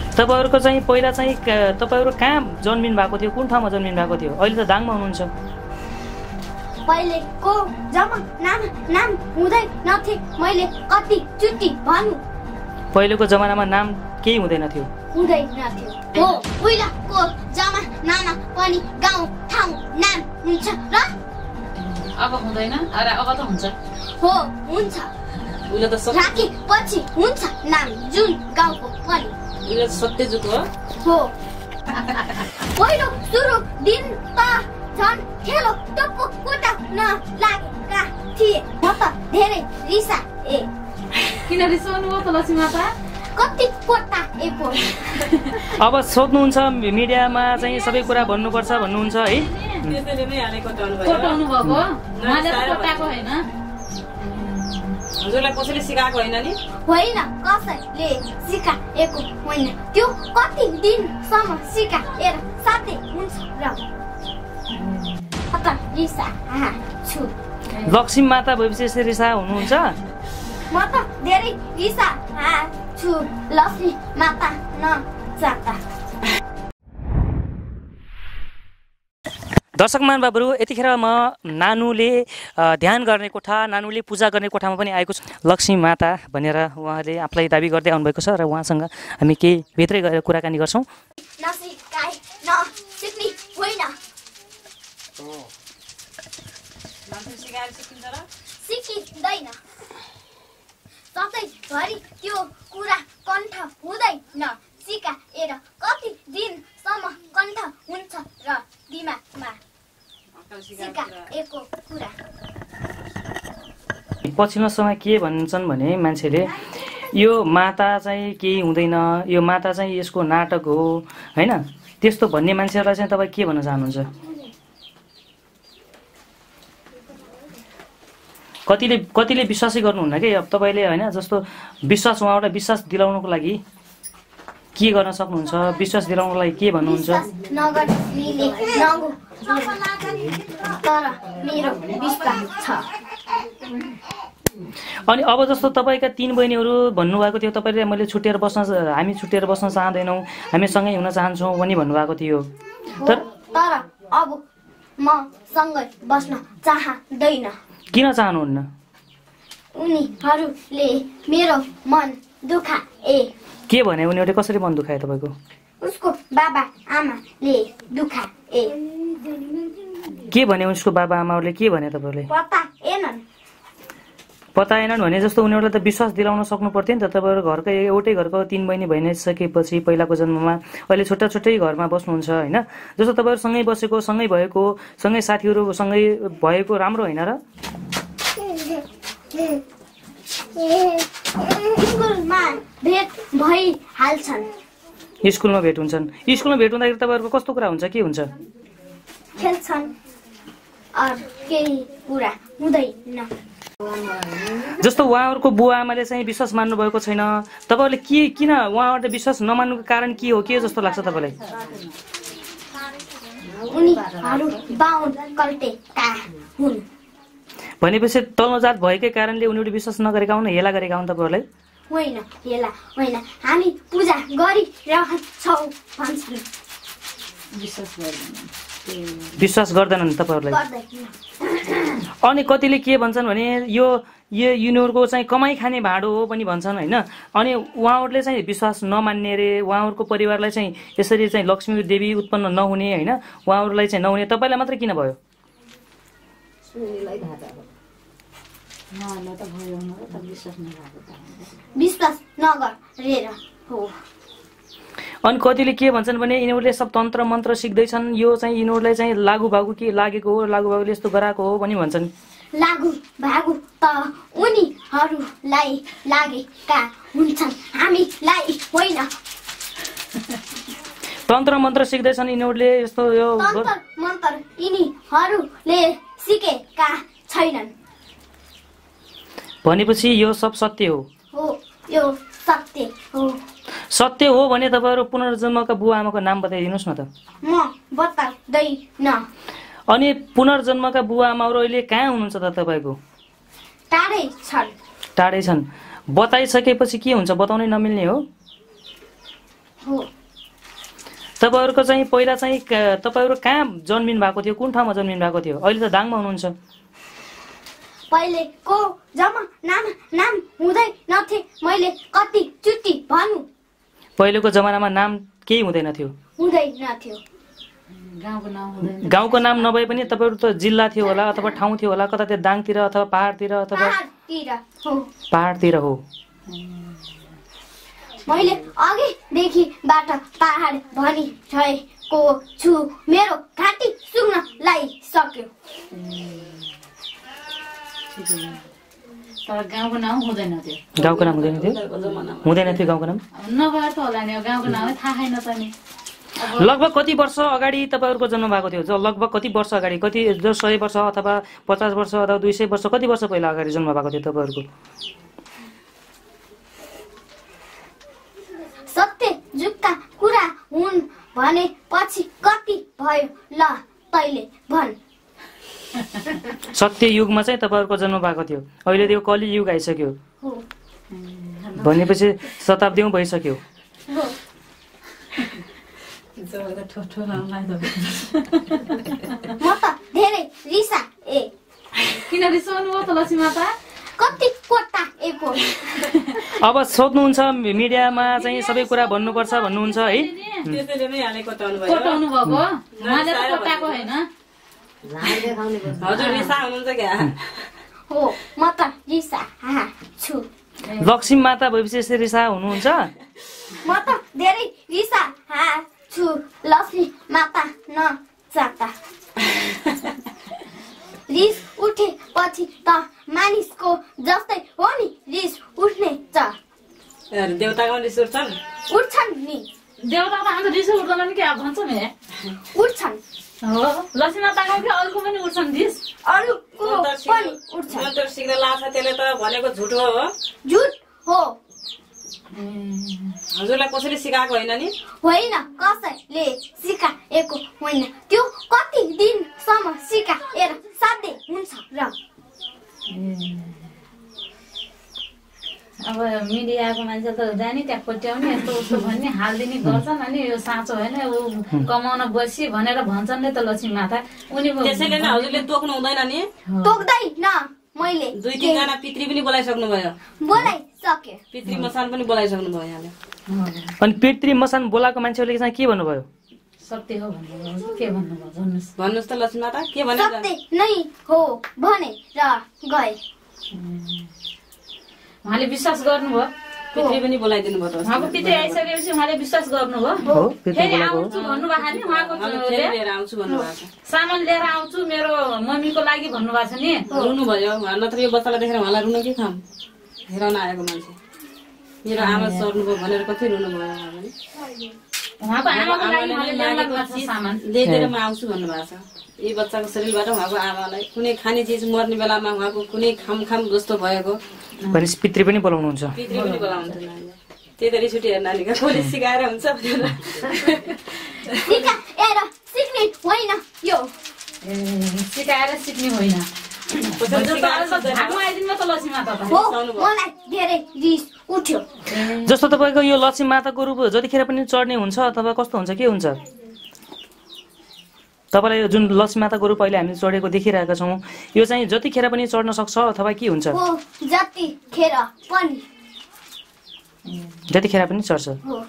तपाईहरुको चाहिँ पहिला चाहिँ तपाईहरु कहाँ जन्मिनु भएको थियो, कुन ठाउँमा जन्मिनु भएको थियो? अहिले त दाङमा हुनुहुन्छ। पहिलेको नाम हुँदै नथे, मैले कति चुटी भन्नु। पहिलेको जमानामा नाम केही हुँदैन थियो। हुँदै नथ्यो। हो, पहिलाको जमानामा पनि गाउँ ठाउँ नाम हुन्छ र अब हुँदैन। अरे अब त हुन्छ। हो, हुन्छ। उहिले त राखी पछि हुन्छ नाम जुन गाउँको पनि। उहिले सत्य जुग हो। हो। पहिलो सुरु दिन त झन् खेलो टप्पु कोटा न लागेका थिए। म त धेरै रिसाए। किन रिसाउनु हो त लक्ष्मी माता? कति कोटा एको। अब सोध्नुहुन्छ मिडियामा चाहिँ सबै कुरा भन्नुपर्छ भन्नुहुन्छ है? त्यसैले नै हाले कोटाउनु भयो। कोटाउनु भएको? मैले कोटाको हैन। हजुरलाई कसैले सिकाएको हैन नि? होइन, कसैले सिकाएको होइन। त्यो कति दिनसम्म सिकाएर साथै हुन्छ र अत रिसा छु। लक्ष्मी माता भएपछि यसरी रिसा हुनुहुन्छ? म त धेरै रिसा छु लक्ष्मी माता नचाहता। दर्शक महानुभावहरु, यतिखेर म नानुले ध्यान गर्ने कोठा, नानुले पूजा गर्ने कोठामा पनि आएको छु। लक्ष्मी माता भनेर उहाँले आफूलाई दाबी गर्दै आउनुभएको छ र उहाँसँग हामी केही भित्रै गएर कुराकानी गर्छौँ। सिकिँदैन, सधैँभरि त्यो कुरा कण्ठ हुँदैन। सिकाएर कति दिनसम्म कण्ठ हुन्छ र दिमागमा सिकाएको कुरा। पछिल्लो समय के भन्छन् भने मान्छेले यो माता चाहिँ केही हुँदैन, यो माता चाहिँ यसको नाटक हो हैन, त्यस्तो भन्ने मान्छेहरूलाई चाहिँ तपाईँ के भन्न चाहनुहुन्छ? कतिले विश्वासै गर्नुहुन्न कि अब तपाईँले होइन, जस्तो विश्वास उहाँबाट विश्वास दिलाउनको लागि के गर्न सक्नुहुन्छ? विश्वास दिलाउनको लागि के भन्नुहुन्छ? अनि अब जस्तो तपाईँका 3 बहिनीहरू भन्नुभएको थियो, तपाईँले मैले हामी छुट्टिएर बस्न चाहँदैनौँ, हामी सँगै हुन चाहन्छौँ पनि भन्नुभएको थियो। तर अब म सँगै बस्न चाहँदैन। किन चाहनुहुन्न? उनीहरूले मेरो मन दुखाए। के भने उनीहरूले? कसरी मन दुखाए तपाईँको? उसको बाबा आमाले दुखाए। के भने उसको बाबा आमाहरूले? के भने तपाईँले? पताएनन् भने जस्तो उनीहरूलाई त विश्वास दिलाउन सक्नु पर्थ्यो नि त। तपाईँहरू घरकै एउटै घरको 3 बहिनी भइ नै सकेपछि पहिलाको जन्ममा अहिले छुट्टा छुट्टै घरमा बस्नुहुन्छ होइन? जस्तो तपाईँहरू सँगै बसेको, सँगै भएको, सँगै साथीहरू सँगै भएको राम्रो होइन र? स्कुलमा भेट भइहाल्छन्। स्कुलमा भेट हुन्छन्। स्कुलमा भेट हुँदाखेरि तपाईँहरूको कस्तो कुरा हुन्छ? के हुन्छ? खेल्छन्, अरू केही कुरा हुँदैन। जस्तो उहाँहरूको बुवा आमाले चाहिँ विश्वास मान्नु भएको छैन, तपाईँहरूले किन उहाँहरूले विश्वास नमान्नुको कारण के हो? के जस्तो लाग्छ तपाईँलाई? उनीहरू बाहुन कल्टेका हुन् भनेपछि तल्लो जात भएकै कारणले उनीहरूले विश्वास नगरेका हुन्, हेला गरेका हुन् तपाईँहरूलाई? होइन, हेला होइन, हामी पूजा गरिरहेछौँ भन्छन्। विश्वास गर्दैनन् तपाईँहरूलाई? अनि कतिले के भन्छन् भने यो यिनीहरूको चाहिँ कमाइ खाने भाँडो हो पनि भन्छन् होइन? अनि उहाँहरूले चाहिँ विश्वास नमान्ने रे, उहाँहरूको परिवारलाई चाहिँ यसरी चाहिँ लक्ष्मी देवी उत्पन्न नहुने होइन, उहाँहरूलाई चाहिँ नहुने, तपाईँलाई मात्रै किन भयो? विश्वास नगरेर हो। अनि कतिले के भन्छन् भने यिनीहरूले सब तन्त्र मन्त्र सिक्दैछन्, यो चाहिँ यिनीहरूलाई चाहिँ लागु भागु के लागेको हो, लागु भागुले यस्तो गराएको हो पनि भन्छन्। लागु भागु त उनीहरूलाई लागेका हुन्छन्, हामीलाई होइन। तन्त्र मन्त्र सिक्दैछन् यिनीहरूले, यस्तो यो तन्त्र मन्त्र यिनीहरूले सिकेका छैनन् भनेपछि यो सब सत्य हो? हो, यो सत्य हो। सत्य हो भने तपाईँहरू पुनर्जन्मका बुवा आमाको नाम बताइदिनुहोस् न त। म बताउँदैन। अनि पुनर्जन्मका बुवा आमाहरू अहिले कहाँ हुनुहुन्छ त तपाईँको? टाढै छन्। टाढै छन्। बताइसकेपछि के हुन्छ? बताउनै नमिल्ने हो? हो तपाईहरुको चाहिँ पहिला चाहिँ तपाईहरु कहाँ जन्मिनु भएको थियो, कुन ठाउँमा जन्मिनु भएको थियो? अहिले त दाङमा हुनुहुन्छ। पहिलेको नाम हुँदै नथे, मैले कति चुटी भन्नु। पहिलेको जमानामा नाम केही हुँदैन थियो, हुँदै नथ्यो। गाउँको नाम नभए पनि तपाईहरु त जिल्ला थियो होला अथवा ठाउँ थियो होला, कता त्यो दाङतिर अथवा पहाडतिर अथवा पहाडतिर हो। मैले अघिदेखिबाट पहाड भनिरहेको छु, मेरो घाँटी सुक्न लागिसक्यो। तर गाउँको नाम हुँदैन थियो। गाउँको नाम हुँदैन थियो, हुँदैन थियो गाउँको नाम। नभएर त होला नि, गाउँको नामै थाहा छैन त नि। लगभग कति वर्ष अगाडि तपाईहरुको जन्म भएको थियो? जो लगभग कति वर्ष अगाडि, कति जो 100 वर्ष अथवा 50 वर्ष अथवा 200 वर्ष, कति वर्ष पहिला अगाडि जन्म भएको थियो तपाईहरुको? सत्य जुक्का कुरा हुन् भने पछि कति भयो ल तैले भन्। सत्य युगमा चाहिँ तपाईहरुको जन्म भएको थियो, अहिले त्यो कलि युग आइसक्यो भनेपछि शताब्दीौं भइसक्यो। म त धेरै रिसा किन रिसाउनु भयो त लक्ष्मी माता? कति कोटा एको। अब सोध्नुहुन्छ मिडियामा चाहिँ सबै कुरा भन्नुपर्छ भन्नुहुन्छ है, त्यसैले नै हाले कोटाउनु भएको। उहाँले त कोटाको हैन। हजुर रिसा हुनुहुन्छ क्या? हो म त रिसा छु। लक्ष्मी माता भएपछि यसरी रिसा हुनुहुन्छ? म त धेरै रिसा छु। लक्ष्मी माता नचाता रिस उठेपछि त मानिसको जस्तै हो नि, रिस उठ्ने च। देउताको रिस उठ्छन् नि। देउताको त हाम्रो रिस उठ्दैन नि, क्या भन्छ नि? उठ्छन्। हो लक्ष्मी माताको कि अरूको पनि उठ्छन् रिस? अरूको पनि उठ्छन्। मन्त्र सिक्न लाग्छ त्यसले त भनेको झुट हो। झुट हो। हजुरलाई कसैले सिकाएको होइन नि? होइन, कसैले सिकाएको होइन। त्यो कति दिनसम्म सिकाएर साध्य हुन्छ र? अब मिडियाको मान्छे त जाने त्यहाँ कोट्याउने यस्तो उस्तो भन्ने हालिदिने गर्छन्। अनि यो साँचो होइन, ऊ कमाउन बसी भनेर भन्छन् नि त लक्ष्मी माता। उनी त्यसैले नै हजुरले तोक्नु हुँदैन नि? तोक्दैन। मैले 2-3 जना पितृ पनि बोलाइसक्नु भयो। बोलाइसके। पितृ मसान पनि बोलाइसक्नु भयो यहाँले। अनि पितृ मसान बोलाएको मान्छेहरूले चाहिँ के भन्नुभयो? सत्य हो भन्नुभयो। के भन्नुभयो भन्नुहोस् त लक्ष्मी माता, के भने? सत्य नै हो भनेर गए। उहाँले विश्वास गर्नुभयो? पितृ पनि बोलाइदिनु भयो। उहाँको पितृ आइसकेपछि उहाँले विश्वास गर्नुभयो। फेरि आउँछु भन्नुभएको नि, उहाँको लिएर आउँछु भन्नुभएको छ। सामान लिएर आउँछु मेरो मम्मीको लागि भन्नुभएको छ नि। रुनु भयो उहाँ, नत्र यो बच्चालाई देखेर उहाँलाई रुनु के काम? हेराउन आएको मान्छे मेरो आमा सर्नुभयो भनेर कति रुनु भयो उहाँको आमाको लागि सामान ल्याइदिएर म आउँछु भन्नुभएको छ। यी बच्चाको शरीरबाट उहाँको आमालाई कुनै खाने चिज मर्ने बेलामा उहाँको कुनै खाम जस्तो भएको भनेपछि पितृ पनि बोलाउनुहुन्छ? पितृ पनि बोलाउँछ। त्यही त रिसुटी हेर्न नानीको कसले सिकाएर हुन्छ भनेर सिक्ने होइन यो। सिकाएर सिक्ने होइन। जस्तो तपाईँको यो लक्ष्मी माताको रूप जतिखेर पनि चढ्ने हुन्छ अथवा कस्तो हुन्छ, के हुन्छ? तपाईँलाई यो जुन लक्ष्मी माताको रूप अहिले हामीले चढेको देखिरहेका छौँ, यो चाहिँ जतिखेर पनि चढ्न सक्छ अथवा के हुन्छ? जतिखेर पनि चढ्छ।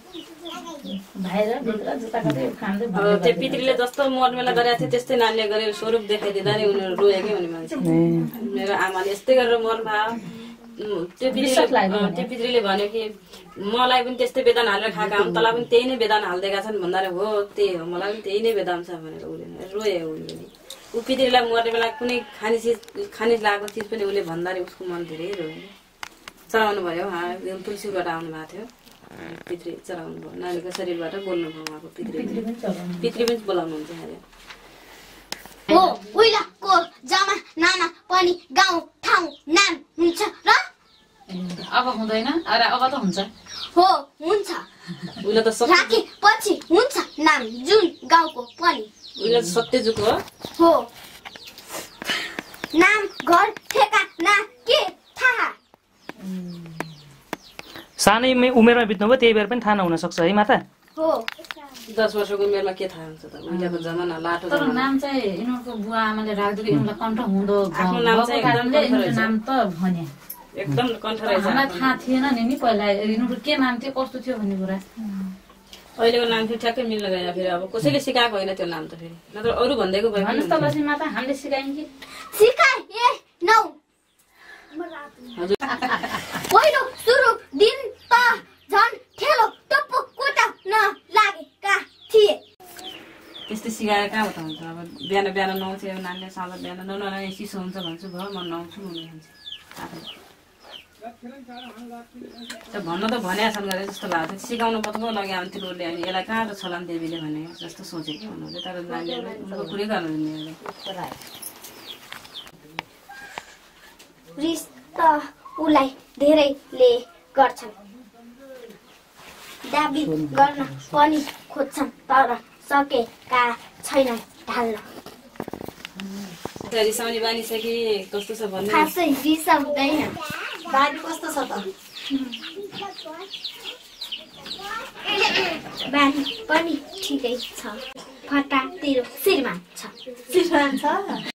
त्यो पितृले जस्तो मर्ने बेला गरेको थियो त्यस्तै नानीले गरेर स्वरूप देखाइदिँदा नि उनीहरू रोयो क्या हुने मान्छे। मेरो आमाले यस्तै गरेर मर्नु भयो। त्यो पितृले भन्यो कि मलाई पनि त्यस्तै बेदान हालेर खाएका हुन्, तँलाई पनि त्यही नै बेदान हालिदिएका छन् भन्दा हो त्यही हो, मलाई पनि त्यही नै बेदान छ भनेर उसले रोयो। उसले ऊ पितृलाई मर्ने बेला कुनै खाने लागेको चिज पनि उसले भन्दाखेरि उसको मन धेरै रोयो। चढाउनु भयो। तुलसीबाट आउनु भएको थियो, पितृ चढाउनु भयो। नानीको शरीरबाट बोल्नु भयो उहाँको पितृ पनि बोलाउनुहुन्छ अरे। हो उहिलेको जमानामा पनि गाउँ ठाउँ नाम हुन्छ र? अब हुँदैन। अरे अब त हुन्छ। हो हुन्छ। उहिले त राखेपछि हुन्छ नाम जुन गाउँको पनि। उहिले सत्य जुग हो। हो नाम घर ठेगाना के थाहा? सानै उमेरमा बित्नुभयो, त्यही बेर पनि थाहा नहुन सक्छ है माता? हो 10 वर्षको उमेरमा के थाहा हुन्छ त उहिलेको जमाना लाटो तर नाम चाहिँ यिनीहरूको बुवा आमाले राखिदिएको यिनीहरूलाई कण्ठ हुँदो आफ्नो नाम चाहिँ कारणले यिनीहरूको नाम त भन्या एकदम कण्ठ रहेछ हामीलाई थाहा थिएन नि पहिला यिनीहरू के नाम थियो कस्तो थियो भन्ने कुरा अहिलेको नाम फेरि ठ्याक्कै मिल्न गएन फेरि अब कसैले सिकाएको होइन त्यो नाम त फेरि नत्र अरू भन्दैको भए भन्नुहोस् त लक्ष्मी माता हामीले सिकायौँ कि सिकाए नौ पहिलो सुरु दिन त झन् ठेलो टप्पु कोटा नलागेका थिए त्यस्तै सिकाएर कहाँ उता हुन्छ अब बिहान बिहान नुहाउँथ्यो नानीले साँझ बिहान ननुहाए चिसो हुन्छ भन्छु भयो म नुहाउँछु भन्छ भन्न त भने छन् गरे जस्तो लाग्थ्यो सिकाउनु पो लग्यो अनि तिनीहरूले अनि यसलाई कहाँ त छलाम देवीले भने जस्तो सोचे कि उनीहरूले तर नानीहरूले उनको पुरै गर्नु रिस त उलाई धेरैले गर्छन् दाबी गर्न पनि खोज्छन् तर सकेका छैनन् ढाल्न रिसाउने बानी छ कि कस्तो छ भन्ने खासै रिसाउँदैन बानी कस्तो छ त बानी पनि ठिकै छ फटा तेरो श्रीमान छ